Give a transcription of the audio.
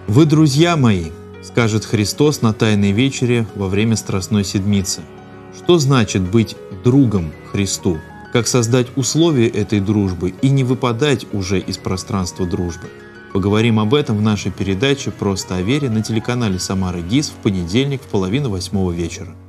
«Вы друзья мои», — скажет Христос на Тайной вечере во время Страстной Седмицы. Что значит быть другом Христу? Как создать условия этой дружбы и не выпадать уже из пространства дружбы? Поговорим об этом в нашей передаче «Просто о вере» на телеканале «Самара ГИС» в понедельник в 7:30 вечера.